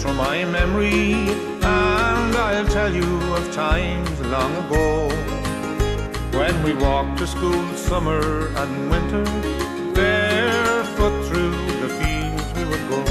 from my memory, and I'll tell you of times long ago when we walked to school summer and winter, barefoot through the fields we would go.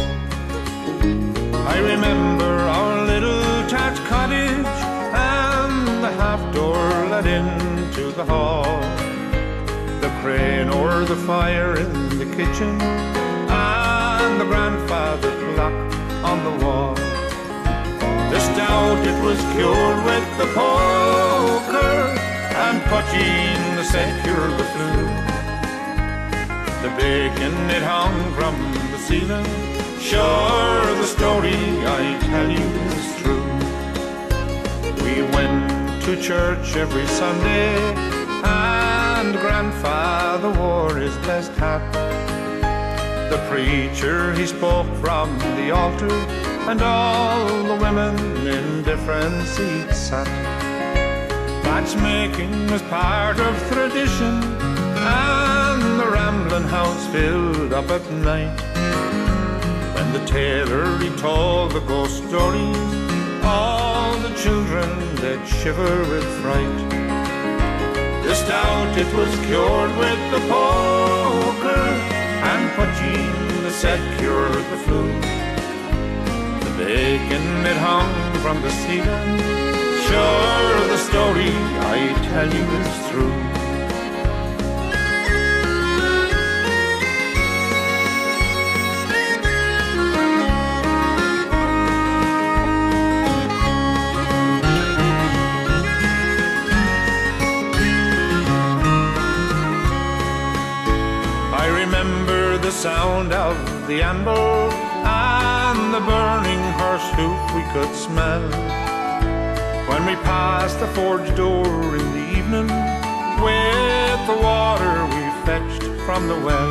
I remember our little thatched cottage and the half door led into the hall, the crane o'er the fire in the kitchen, and the grandfather clock on the wall. The stout, it was cured with the poker, and poteen secured the flue. The bacon, it hung from the ceiling. Sure, the story I tell you is true. We went to church every Sunday, and grandfather wore his best hat. The preacher, he spoke from the altar, and all the women in different seats sat. Matchmaking was part of tradition, and the rambling house filled up at night. When the tailor, he told the ghost stories, all the children, they'd shiver with fright. The stout, it was cured with the poker, and poteen, the set cured the flu. The bacon, it hung from the ceiling. Sure, the story I tell you is true. I remember the sound of the anvil and the burning horse hoof we could smell when we passed the forge door in the evening with the water we fetched from the well.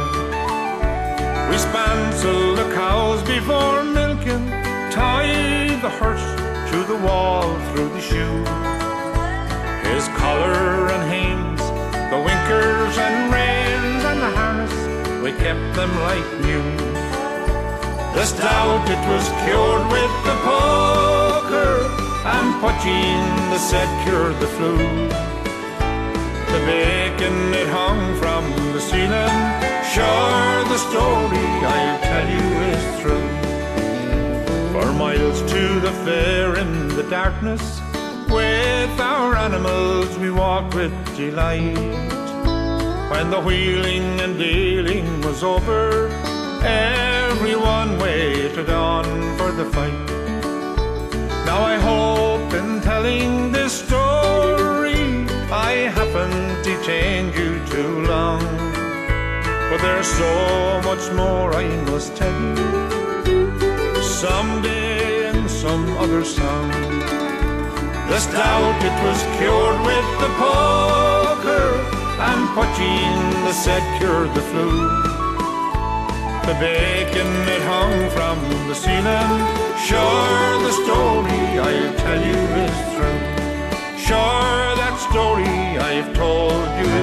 We spancelled the cows before milking, tied the hearse to the wall through the shoe. His collar and hames, the winkers and reins and the harness, we kept them like new. The stout, it was cured with the poker, and poteen, the set cured the flu. The bacon, it hung from the ceiling. Sure, the story I'll tell you is true. For miles to the fair in the darkness, with our animals we walked with delight. When the wheeling and dealing was over, everyone waited on for the fight. Now I hope in telling this story I haven't detained you too long, but there's so much more I must tell you someday in some other song. The stout, it was cured with the poker, and poteen, the set cured the flu. The bacon, it hung from the ceiling. Sure, the story I'll tell you is true. Sure, that story I've told you